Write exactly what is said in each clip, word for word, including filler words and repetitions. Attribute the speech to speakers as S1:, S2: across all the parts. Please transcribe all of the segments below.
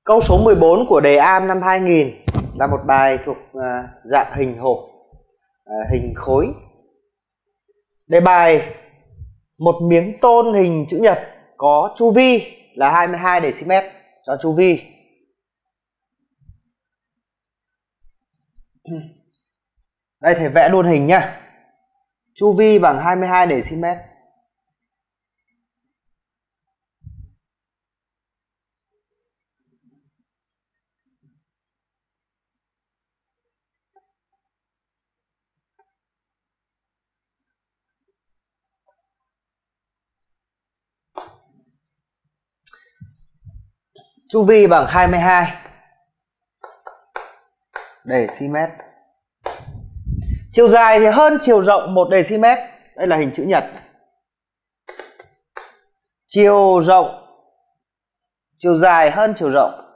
S1: Câu số mười bốn của đề A năm hai nghìn là một bài thuộc à, dạng hình hộp, à, hình khối. Đề bài: một miếng tôn hình chữ nhật có chu vi là hai mươi hai decimet cho chu vi. Đây thầy vẽ luôn hình nhá. Chu vi bằng hai mươi hai decimet. Chu vi bằng hai mươi hai decimet. Chiều dài thì hơn chiều rộng một decimet. Đây là hình chữ nhật. Chiều rộng, chiều dài hơn chiều rộng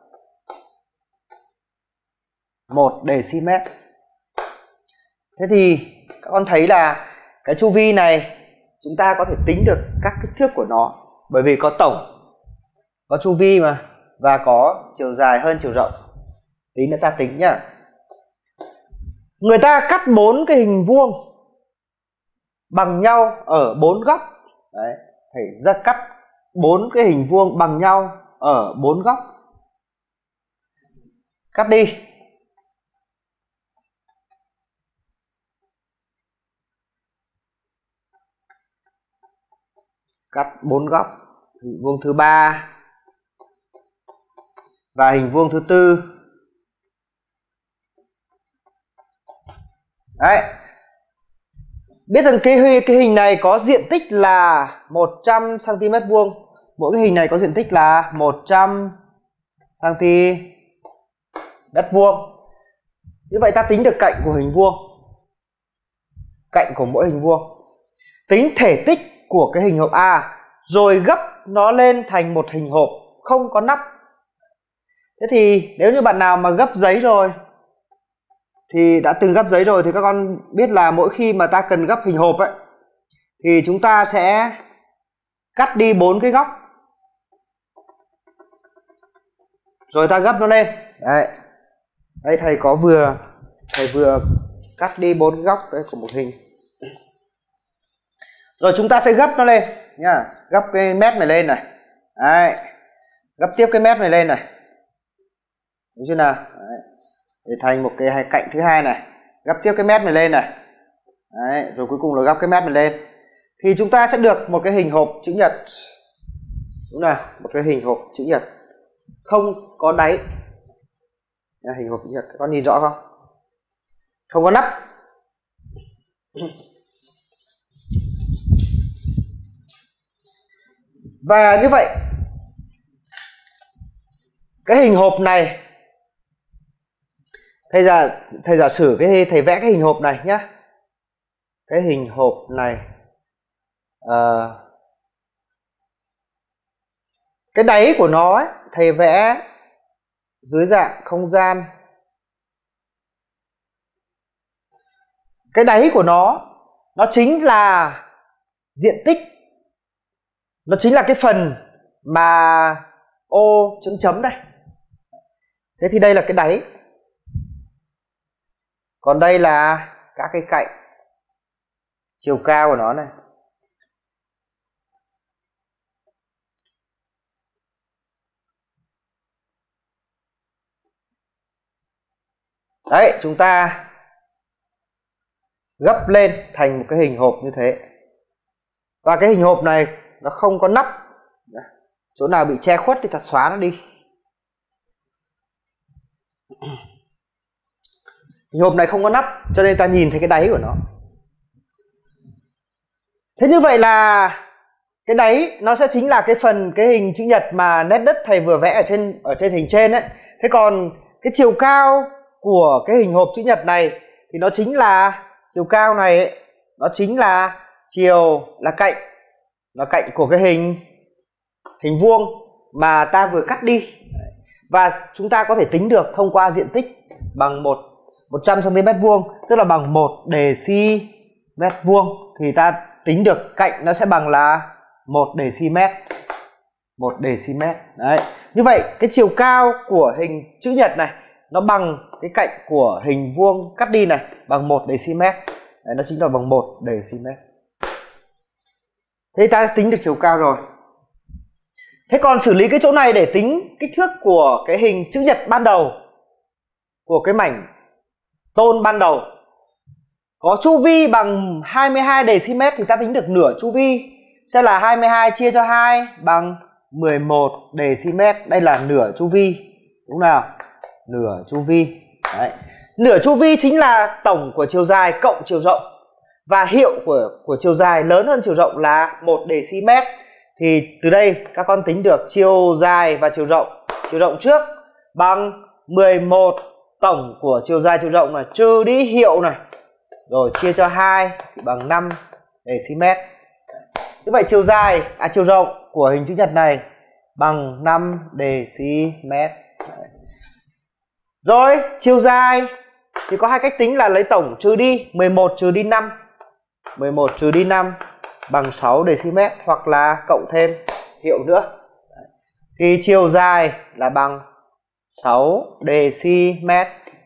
S1: một decimet. Thế thì các con thấy là cái chu vi này chúng ta có thể tính được các kích thước của nó, bởi vì có tổng, có chu vi mà, và có chiều dài hơn chiều rộng. Tí nữa ta tính nhá. Người ta cắt bốn cái hình vuông bằng nhau ở bốn góc. Đấy, thầy ra cắt bốn cái hình vuông bằng nhau ở bốn góc. Cắt đi. Cắt bốn góc. Hình vuông thứ ba và hình vuông thứ tư. Đấy. Biết rằng cái, cái hình này có diện tích là một trăm xăng ti mét vuông. Mỗi cái hình này có diện tích là một trăm xăng ti mét vuông. Như vậy ta tính được cạnh của hình vuông. Cạnh của mỗi hình vuông. Tính thể tích của cái hình hộp A, rồi gấp nó lên thành một hình hộp không có nắp. Thế thì nếu như bạn nào mà gấp giấy rồi, thì đã từng gấp giấy rồi thì các con biết là mỗi khi mà ta cần gấp hình hộp ấy, thì chúng ta sẽ cắt đi bốn cái góc, rồi ta gấp nó lên. Đấy. Đây thầy có vừa thầy vừa cắt đi bốn góc đấy của một hình. Rồi chúng ta sẽ gấp nó lên nhá, gấp cái mét này lên này. Đấy. Gấp tiếp cái mét này lên này. Đúng chưa nào? Đấy. Để thành một cái cạnh thứ hai này, gấp tiếp cái mét này lên này. Đấy, rồi cuối cùng là gấp cái mét này lên. Thì chúng ta sẽ được một cái hình hộp chữ nhật. Đúng nào, một cái hình hộp chữ nhật không có đáy. Hình hộp chữ nhật, các con nhìn rõ không? Không có nắp. Và như vậy, cái hình hộp này, thầy giả thầy giả sử cái thầy vẽ cái hình hộp này nhá. Cái hình hộp này, uh, cái đáy của nó ấy, thầy vẽ dưới dạng không gian. Cái đáy của nó, nó chính là diện tích, nó chính là cái phần mà ô chấm chấm đây. Thế thì đây là cái đáy. Còn đây là các cái cạnh, chiều cao của nó này. Đấy, chúng ta gấp lên thành một cái hình hộp như thế. Và cái hình hộp này nó không có nắp. Chỗ nào bị che khuất thì ta xóa nó đi. Hình hộp này không có nắp cho nên ta nhìn thấy cái đáy của nó. Thế như vậy là cái đáy nó sẽ chính là cái phần cái hình chữ nhật mà nét đất thầy vừa vẽ ở trên ở trên hình trên ấy. Thế còn cái chiều cao của cái hình hộp chữ nhật này thì nó chính là chiều cao này ấy, nó chính là chiều là cạnh, là cạnh của cái hình hình vuông mà ta vừa cắt đi. Và chúng ta có thể tính được thông qua diện tích bằng một một trăm xăng ti mét vuông, tức là bằng một decimet vuông, thì ta tính được cạnh nó sẽ bằng là một decimet. một decimet. Đấy. Như vậy cái chiều cao của hình chữ nhật này nó bằng cái cạnh của hình vuông cắt đi này, bằng một decimet. Đấy, nó chính là bằng một decimet. Thế ta tính được chiều cao rồi. Thế còn xử lý cái chỗ này để tính kích thước của cái hình chữ nhật ban đầu, của cái mảnh tôn ban đầu, có chu vi bằng hai mươi hai decimet thì ta tính được nửa chu vi sẽ là hai mươi hai chia cho hai bằng mười một decimet. Đây là nửa chu vi, đúng nào? Nửa chu vi. Đấy. Nửa chu vi chính là tổng của chiều dài cộng chiều rộng, và hiệu của của chiều dài lớn hơn chiều rộng là một decimet. Thì từ đây các con tính được chiều dài và chiều rộng. Chiều rộng trước bằng mười một tổng của chiều dài chiều rộng này trừ đi hiệu này, rồi chia cho hai thì bằng năm decimet. Như vậy chiều dài à chiều rộng của hình chữ nhật này bằng năm decimet. Rồi, chiều dài thì có hai cách tính là lấy tổng trừ đi, mười một trừ đi năm. mười một trừ đi năm bằng sáu decimet, hoặc là cộng thêm hiệu nữa. Thì chiều dài là bằng sáu decimet.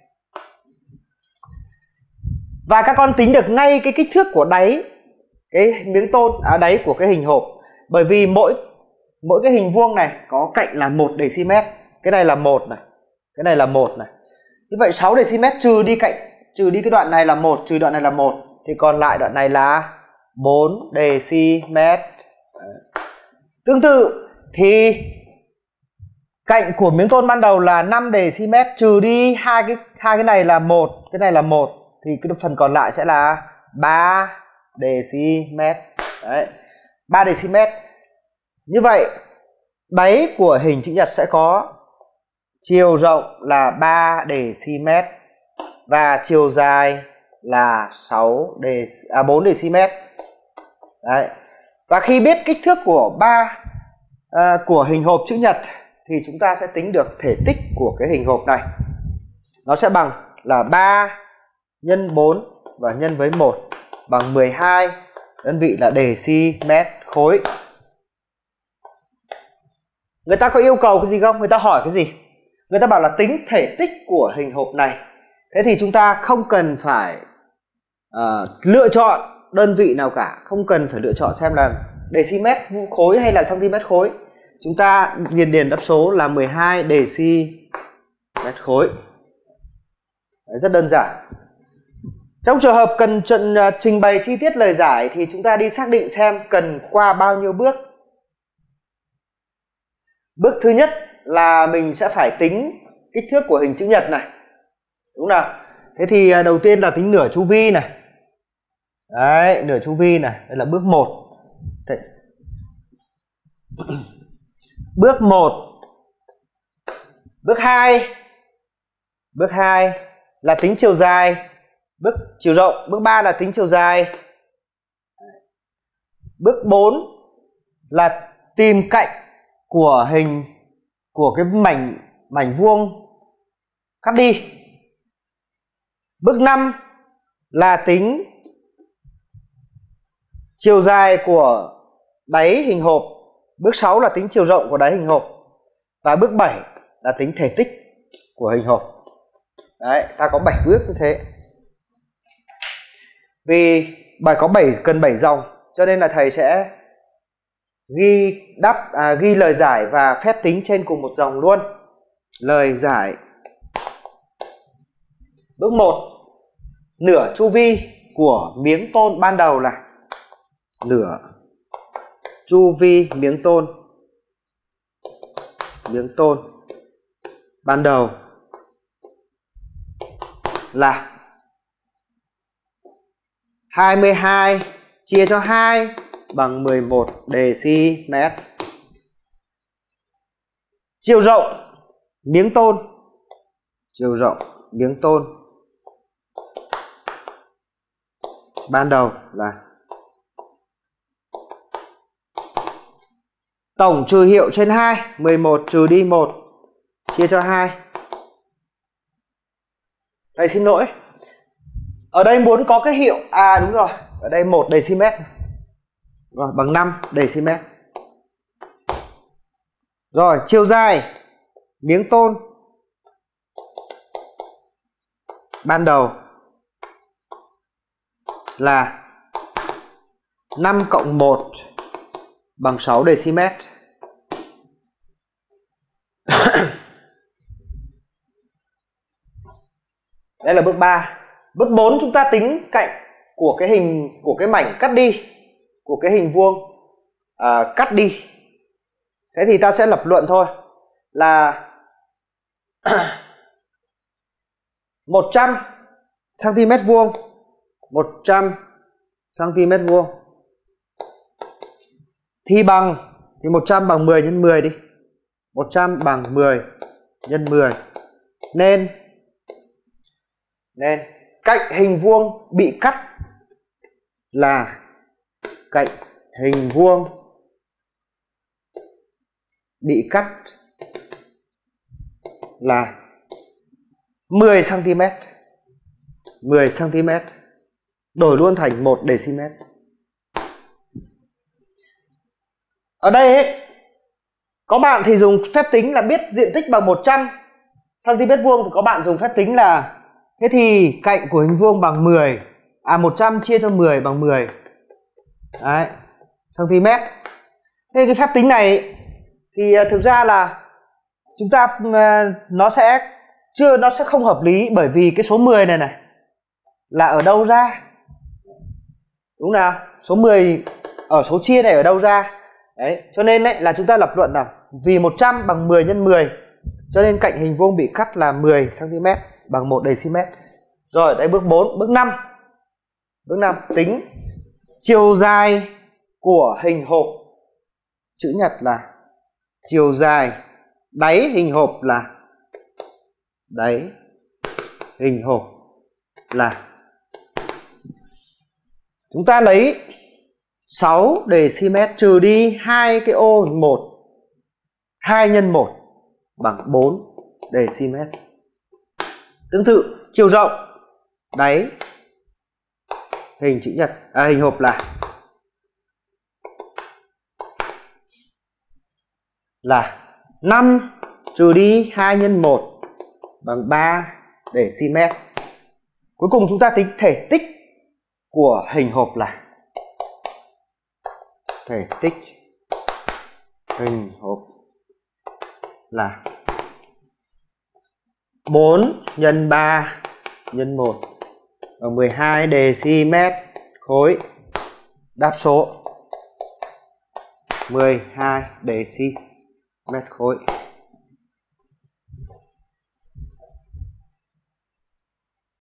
S1: Và các con tính được ngay cái kích thước của đáy cái miếng tôn à, đáy của cái hình hộp, bởi vì mỗi mỗi cái hình vuông này có cạnh là một decimet. Cái này là một này, cái này là một này. Như vậy sáu decimet trừ đi cạnh, trừ đi cái đoạn này là một, trừ đoạn này là một, thì còn lại đoạn này là bốn decimet. Tương tự thì cạnh của miếng tôn ban đầu là năm decimet, trừ đi hai cái hai cái này là một, cái này là một, thì cái phần còn lại sẽ là ba decimet. Đấy, ba decimet. Như vậy đáy của hình chữ nhật sẽ có chiều rộng là ba decimet và chiều dài là sáu dec à bốn decimet. Đấy. Và khi biết kích thước của ba à, của hình hộp chữ nhật thì chúng ta sẽ tính được thể tích của cái hình hộp này. Nó sẽ bằng là ba nhân bốn và nhân với một bằng mười hai, đơn vị là decimet khối. Người ta có yêu cầu cái gì không? Người ta hỏi cái gì? Người ta bảo là tính thể tích của hình hộp này. Thế thì chúng ta không cần phải uh, lựa chọn đơn vị nào cả, không cần phải lựa chọn xem là decimet khối hay là cm khối. Chúng ta điền điền đáp số là mười hai decimet khối. Đấy, rất đơn giản. Trong trường hợp cần trình bày chi tiết lời giải thì chúng ta đi xác định xem cần qua bao nhiêu bước. Bước thứ nhất là mình sẽ phải tính kích thước của hình chữ nhật này, đúng nào? Thế thì đầu tiên là tính nửa chu vi này. Đấy, nửa chu vi này, đây là bước một. Thế. Bước một. Bước hai. Bước hai là tính chiều dài, bước chiều rộng. Bước ba là tính chiều dài. Bước bốn là tìm cạnh của hình của cái mảnh mảnh vuông cắt đi. Bước năm là tính chiều dài của đáy hình hộp. Bước sáu là tính chiều rộng của đáy hình hộp. Và bước bảy là tính thể tích của hình hộp. Đấy, ta có bảy bước như thế. Vì bài có bảy cần bảy dòng cho nên là thầy sẽ ghi đáp à, ghi lời giải và phép tính trên cùng một dòng luôn. Lời giải. Bước một, nửa chu vi của miếng tôn ban đầu là nửa chu vi miếng tôn miếng tôn ban đầu là hai mươi hai chia cho hai bằng mười một decimet. Chiều rộng miếng tôn chiều rộng miếng tôn ban đầu là tổng trừ hiệu trên hai, mười một trừ đi một chia cho hai. Thầy xin lỗi. Ở đây muốn có cái hiệu à đúng rồi, ở đây một decimet. Rồi bằng năm decimet. Rồi, chiều dài miếng tôn ban đầu là năm cộng một bằng sáu dm. Đây là bước ba. Bước bốn chúng ta tính cạnh của cái hình của cái mảnh cắt đi, của cái hình vuông à, cắt đi. Thế thì ta sẽ lập luận thôi là một trăm xăng-ti-mét vuông, một trăm xăng-ti-mét vuông thì bằng, thì một trăm bằng mười nhân mười đi. một trăm bằng mười nhân mười. Nên nên cạnh hình vuông bị cắt là cạnh hình vuông bị cắt là mười xăng-ti-mét. mười xăng-ti-mét. Đổi luôn thành một dm. Ở đây ấy, có bạn thì dùng phép tính là biết diện tích bằng một trăm xăng-ti-mét vuông, thì có bạn dùng phép tính là thế thì cạnh của hình vuông bằng mười, à một trăm chia cho mười bằng mười. Đấy, cm. Thế cái phép tính này thì thực ra là chúng ta nó sẽ chưa nó sẽ không hợp lý, bởi vì cái số mười này này là ở đâu ra? Đúng nào? Số mười ở số chia này ở đâu ra? Đấy, cho nên đấy là chúng ta lập luận là vì một trăm bằng mười nhân mười, cho nên cạnh hình vuông bị cắt là mười xăng-ti-mét bằng một dm. Rồi, đây bước bốn. Bước năm. Bước năm tính chiều dài của hình hộp chữ nhật là chiều dài đáy hình hộp là đáy hình hộp là chúng ta lấy sáu dm trừ đi hai cái ô một, hai nhân một bằng bốn dm. Tương tự chiều rộng đáy hình chữ nhật à, hình hộp là là năm trừ đi hai nhân một bằng ba dm. Cuối cùng chúng ta tính thể tích của hình hộp là thể tích hình hộp là bốn nhân ba nhân một bằng mười hai dm khối. Đáp số mười hai dm khối.